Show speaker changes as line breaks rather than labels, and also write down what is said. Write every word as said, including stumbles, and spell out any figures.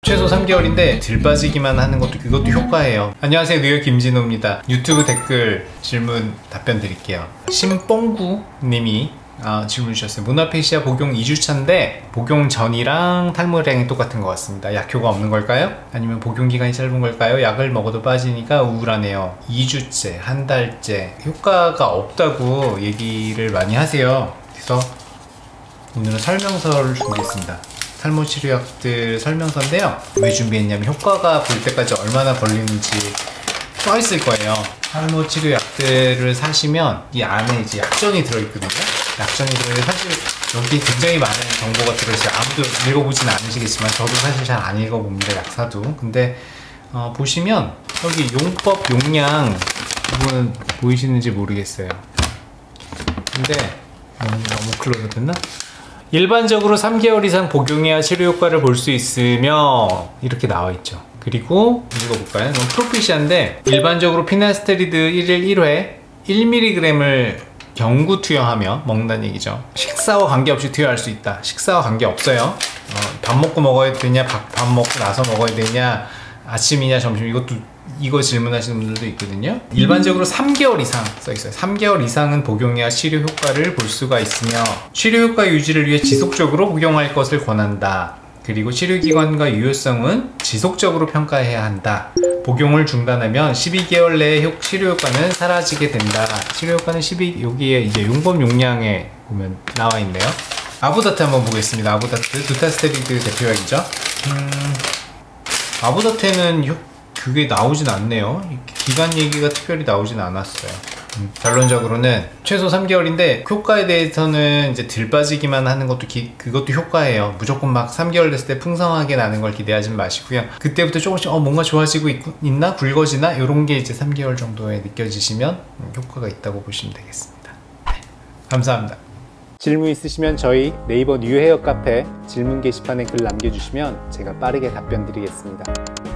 최소 삼 개월인데 들 빠지기만 하는 것도 그것도 효과예요. 안녕하세요, 뉴욕 김진호입니다. 유튜브 댓글 질문 답변 드릴게요. 심뽕구 님이 아, 질문 주셨어요. 모나페시아 복용 이 주차인데 복용 전이랑 탈모량이 똑같은 것 같습니다. 약효가 없는 걸까요? 아니면 복용 기간이 짧은 걸까요? 약을 먹어도 빠지니까 우울하네요. 이 주째, 한 달째 효과가 없다고 얘기를 많이 하세요. 그래서 오늘은 설명서를 준비했습니다. 탈모 치료약들 설명서인데요. 왜 준비했냐면 효과가 볼 때까지 얼마나 걸리는지 써 있을 거예요. 탈모 치료약들을 사시면 이 안에 이제 약정이 들어있거든요. 약정이 들어있는데 사실 여기 굉장히 많은 정보가 들어있어요. 아무도 읽어보지는 않으시겠지만 저도 사실 잘 안 읽어봅니다, 약사도. 근데 어, 보시면 여기 용법, 용량 부분 보이시는지 모르겠어요. 근데 너무, 너무 클로즈 됐나? 일반적으로 삼 개월 이상 복용해야 치료 효과를 볼 수 있으며 이렇게 나와 있죠. 그리고 읽어볼까요? 이건 프로피시아인데 일반적으로 피나스테리드 일 일 일 회 일 밀리그램을 경구 투여하며 먹는다는 얘기죠. 식사와 관계없이 투여할 수 있다. 식사와 관계없어요. 어, 밥 먹고 먹어야 되냐, 밥, 밥 먹고 나서 먹어야 되냐, 아침이냐 점심, 이것도 이거 질문하시는 분들도 있거든요. 일반적으로 삼 개월 이상 써있어요. 삼 개월 이상은 복용해야 치료 효과를 볼 수가 있으며 치료 효과 유지를 위해 지속적으로 복용할 것을 권한다. 그리고 치료기간과 유효성은 지속적으로 평가해야 한다. 복용을 중단하면 십이 개월 내에 효, 치료 효과는 사라지게 된다. 치료 효과는 십이, 여기에 이제 용법 용량에 보면 나와 있네요. 아보다트 한번 보겠습니다. 아보다트 두타스테리드 대표약이죠. 음, 아보다트에는 효, 그게 나오진 않네요. 기간 얘기가 특별히 나오진 않았어요. 음, 결론적으로는 최소 삼 개월인데 효과에 대해서는 이제 들 빠지기만 하는 것도 기, 그것도 효과예요. 무조건 막 삼 개월 됐을 때 풍성하게 나는 걸 기대하지 마시고요. 그때부터 조금씩 어 뭔가 좋아지고 있, 있나? 굵어지나? 이런 게 이제 삼 개월 정도에 느껴지시면 음, 효과가 있다고 보시면 되겠습니다. 네, 감사합니다. 질문 있으시면 저희 네이버 뉴헤어 카페 질문 게시판에 글 남겨주시면 제가 빠르게 답변 드리겠습니다.